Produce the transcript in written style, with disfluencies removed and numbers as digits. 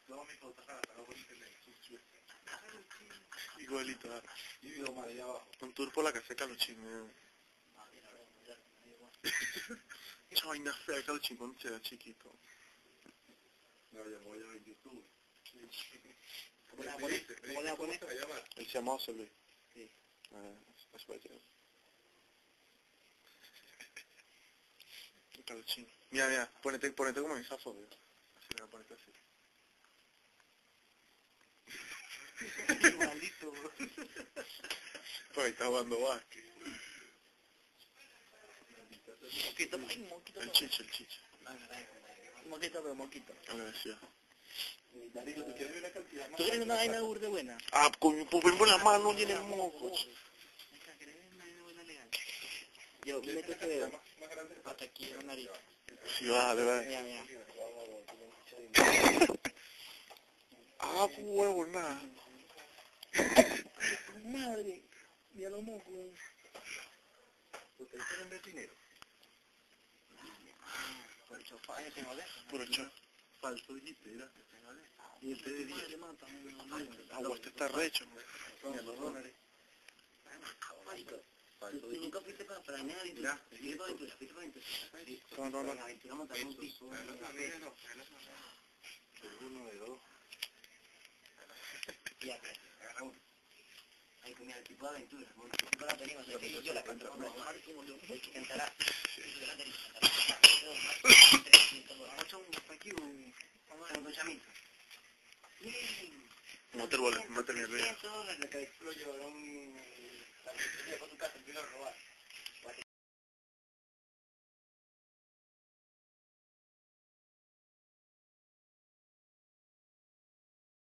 Igualito, un tour por la casa de Caluchín. Esa vaina fea de Caluchín cuando se era chiquito. Me lo llamó yo en YouTube. ¿Cómo le va a poner? Él se llamaba José Luis. Sí. Eso va a ser. Caluchín. Mira, ponete como en esa foto. Así me voy a ponerte así. Igualito, bro. Pues ahí está jugando básquet. Moquito. El chiche. Moquito, pero moquito. Agradecido. ¿Tú quieres una vaina burde buena? Ah, coño, pues ven por la mano y en el moco. Yo meto este dedo. Hasta aquí en la nariz. Sí, vale. Mira. Ah, huevo, nada. Madre, mira los mocos. ¿Ustedes quieren ver dinero? Por el chofá, yo tengo de eso. Puro cho. Falso jipera. Y este de 10. Agua, este está recho. Mira, los dólares. Falso ¿Tú de nunca fuiste para planear y Mira. fuiste para aventura? No. En aventura montamos un piso. uno de dos. Y acá, agarra uno. Ahí mira, el tipo de aventura. Bueno, el tipo de la película, yo la canto. El que cantará. Vamos a un No te vuelves, no te niegues. $100, la que lo llevaron